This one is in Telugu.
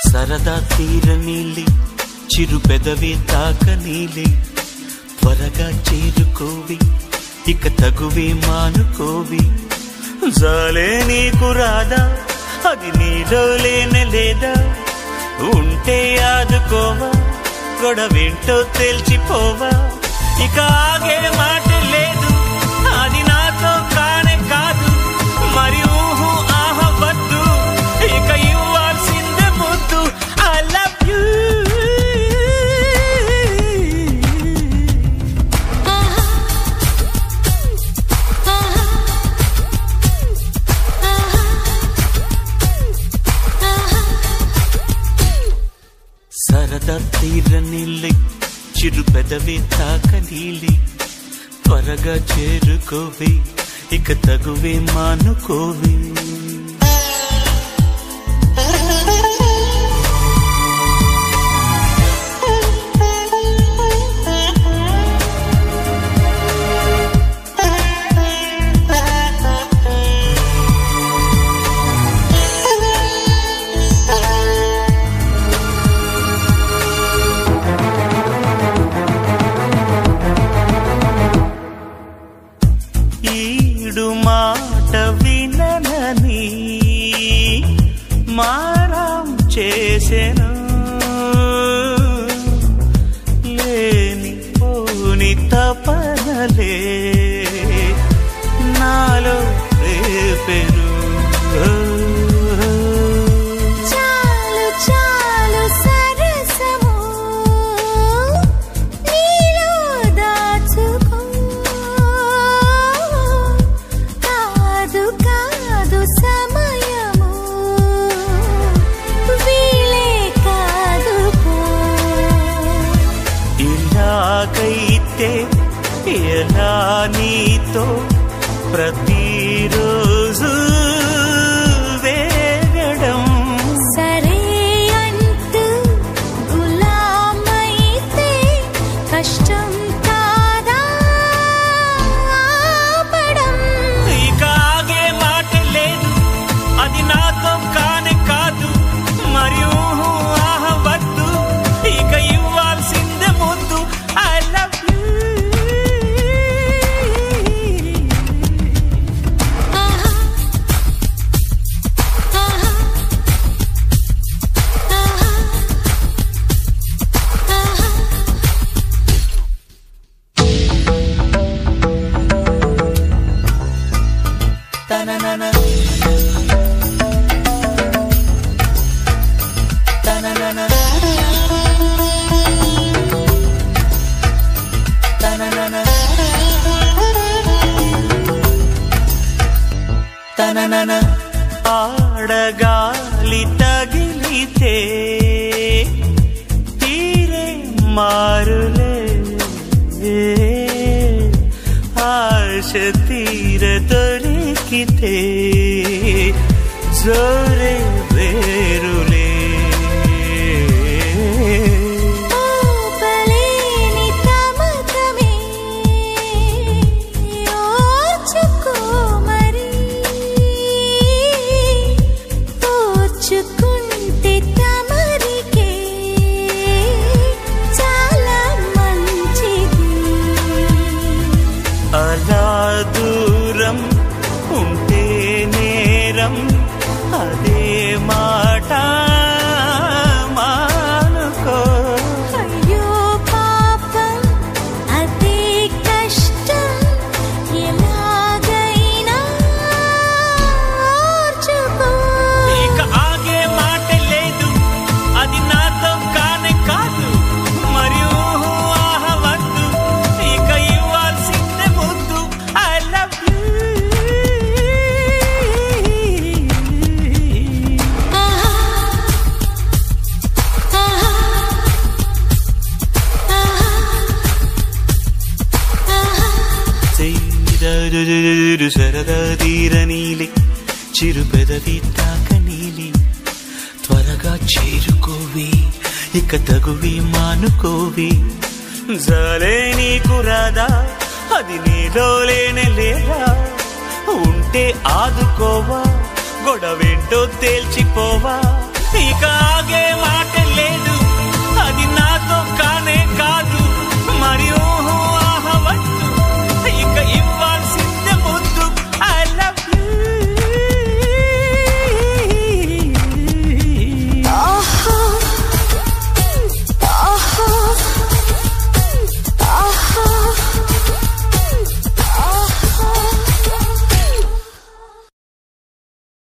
సరదా తీరనీలి చిరు పెదవి తాకనీలి త్వరగా చేరుకోవి ఇక తగువి మానుకోవి జాలే నీకు రాదా అది నీలో లేనే లేదా ఉంటే ఆదుకోవా గొడవేంటో తేల్చిపోవా ఇక ఆగే మాట లేదు అది నాతో కానే కాదు మరి ఊహు ఆహవద్దు ఇక ఇవ్వాల్సిందే ముద్దు ఐ లవ్ యూ సరదా తీరనీలి చిరు పెదవి తాకనీలి త్వరగా చేరుకోవి ఇక తగువే మానుకోవి మాట విననని మారం చేసెను లేని పోని తపనలే నాలో రేపెను ఎలా నీతో ప్రతిరోజు వేగడం సరే అంటూ గులామైతే కష్టం కాదా ఆపడం ఇక ఆగే మాట లేదు అది నాతో కానే కాదు మరి ఊహు ఆహవద్దు ఇక ఇవ్వాల్సిందే ముద్దు ఐ లవ్ యూ ఆడగాలి తగిలితే తీరే మారులే ఆశ తీర దొరికితే జోరే వేరులే అలా దూరం ఉంటే నేరం అదే మాట మానుకో అయ్యో పాపం అదే కష్టం ఎలాగైనా ఓర్చుకో ఇక ఆగే మాట లేదు అది నాతో కానే కాదు మరి ఊహు ఆహవద్దు ఇక ఇవ్వాల్సిందే ముద్దు ఐ లవ్ యూ సరదా తీరనీలి చిరు పెదవి తాకనీలి త్వరగా చేరుకోవి ఇక తగువి మానుకోవి జాలే నీకు రాదా అది నీలో లేనే లేదా ఉంటే ఆదుకోవా గొడవేంటో తేల్చిపోవా ఇక